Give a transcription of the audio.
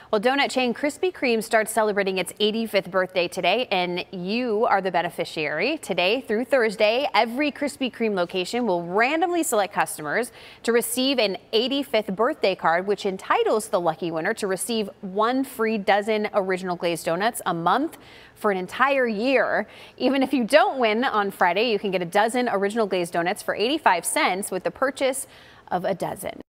Well, donut chain Krispy Kreme starts celebrating its 85th birthday today, and you are the beneficiary. Today through Thursday, every Krispy Kreme location will randomly select customers to receive an 85th birthday card, which entitles the lucky winner to receive one free dozen original glazed donuts a month for an entire year. Even if you don't win on Friday, you can get a dozen original glazed donuts for 85 cents with the purchase of a dozen.